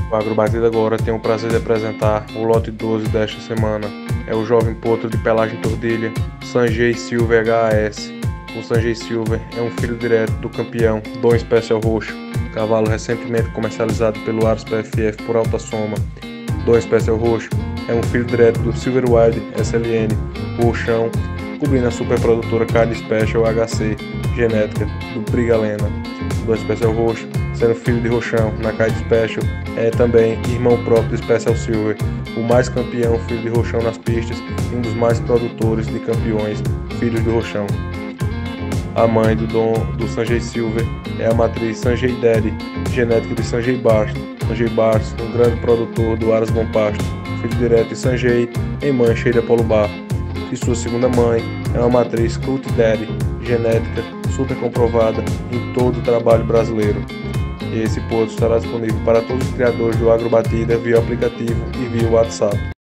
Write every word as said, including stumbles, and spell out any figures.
O Agrobatida agora tem o prazer de apresentar o lote doze desta semana. É o jovem potro de pelagem tordilha, Sanjay Silver H S. O Sanjay Silver é um filho direto do campeão Dom Special Roxo, cavalo recentemente comercializado pelo Aros P F F por alta soma. Dom Special Roxo é um filho direto do Silver Wide S L N Roxão, cobrindo a superprodutora Card Special H C genética do Brigalena. Dom Special Roxo, sendo filho de Roxão na Card Special, é também irmão próprio do Special Silver, o mais campeão filho de Roxão nas pistas e um dos mais produtores de campeões filhos do Roxão. A mãe do Dom do Sanjay Silver é a matriz Sanjay Daddy, genética de Sanjay Barsto. Sanjay Barsto, um grande produtor do Aras Bom Pasto, filho direto de Sanjay em Mancha e Apolo Bar. E sua segunda mãe é uma matriz Cult Daddy, genética super comprovada em todo o trabalho brasileiro. E esse potro estará disponível para todos os criadores do Agrobatida via aplicativo e via WhatsApp.